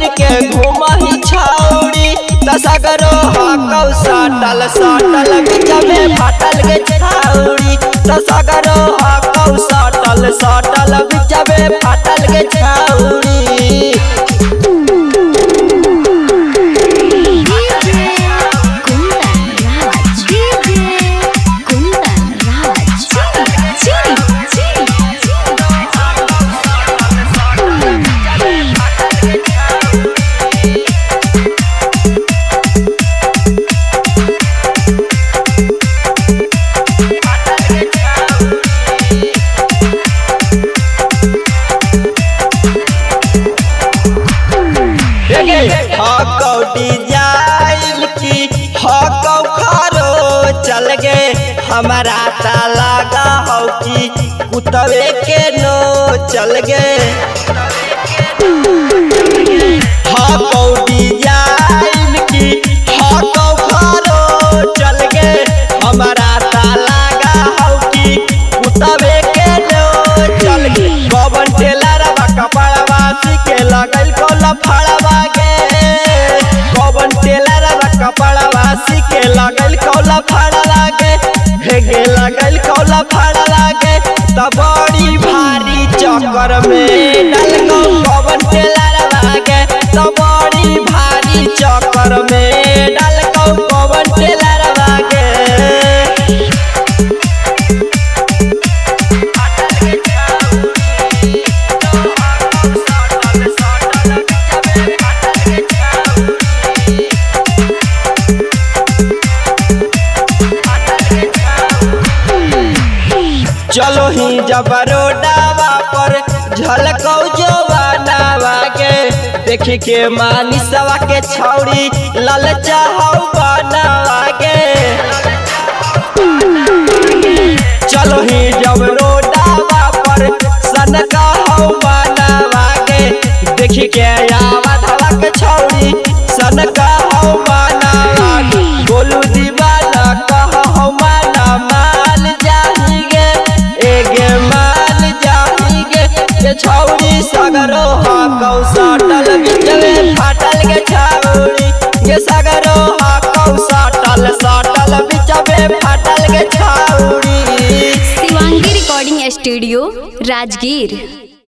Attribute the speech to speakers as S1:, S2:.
S1: के घूमही छौड़ी तसगरो हकौ सटल सटल बिचमे फाटल गे छौड़ी तसगरो हकौ सटल सटल बिचमे फाटल गे छौड़ी। हकौ डिजाइन की हकौ खरो चल गे हमारा लगा हो कि कुतवे के नो चल गे। हकौ डिजाइन की हकौ खरो चल गे हमारा लगा हो कि कुतवे के नो चल गे। कवन टेलर कपड़वा के लगल को लफड़वा गे कपड़वा के लगल कौला फाड़ा लागे हेगे लगल कौला फाड़ा लागे त बड़ी भारी चक्कर में डालगो कवन टेलर लागे त बड़ी भारी चक्कर में डालगो कवन टेलर लागे। चलो ही जब रोडावा पर झलकौ जवानावा के देख के मानी सवा के छौड़ी ललचा हौ बनावा के। चलो ही जब रोडावा पर सनका हौ बनावा के देख के आवा धवा के छौड़ी सनका हौ बनावा के। बोलू दीवाना कह हौ माना मान जाही गे एगे मान जाही गे छौड़ी सगरो हकौ सटल बिचमे फाटल गे छौड़ी गे सगरो हकौ सटल सटल बिचमे फाटल गे छौड़ी।
S2: Shivangi recording studio Rajgir.